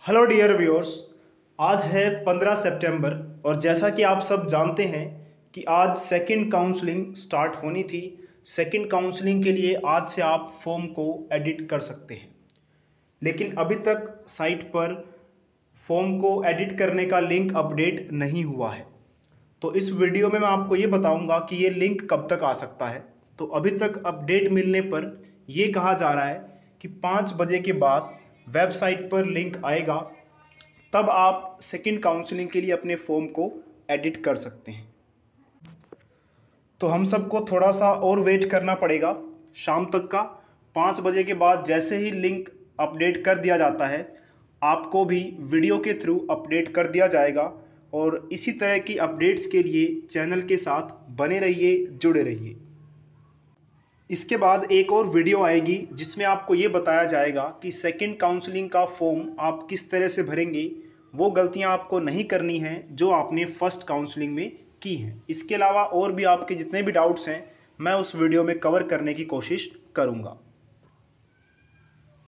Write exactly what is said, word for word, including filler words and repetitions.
Hello dear viewers, आज है पंद्रह सितंबर और जैसा कि आप सब जानते हैं कि आज सेकंड काउंसलिंग स्टार्ट होनी थी। सेकंड काउंसलिंग के लिए आज से आप फॉर्म को एडिट कर सकते हैं, लेकिन अभी तक साइट पर फॉर्म को एडिट करने का लिंक अपडेट नहीं हुआ है। तो इस वीडियो में मैं आपको ये बताऊंगा कि ये लिंक कब तक आ सकता है। तो अभी तक अपडेट मिलने पर यह कहा जा रहा है कि पाँच बजे के बाद वेबसाइट पर लिंक आएगा, तब आप सेकंड काउंसलिंग के लिए अपने फॉर्म को एडिट कर सकते हैं। तो हम सबको थोड़ा सा और वेट करना पड़ेगा शाम तक का। पाँच बजे के बाद जैसे ही लिंक अपडेट कर दिया जाता है, आपको भी वीडियो के थ्रू अपडेट कर दिया जाएगा। और इसी तरह की अपडेट्स के लिए चैनल के साथ बने रहिए, जुड़े रहिए। इसके बाद एक और वीडियो आएगी जिसमें आपको ये बताया जाएगा कि सेकंड काउंसलिंग का फॉर्म आप किस तरह से भरेंगे। वो गलतियां आपको नहीं करनी हैं जो आपने फर्स्ट काउंसलिंग में की हैं। इसके अलावा और भी आपके जितने भी डाउट्स हैं मैं उस वीडियो में कवर करने की कोशिश करूँगा।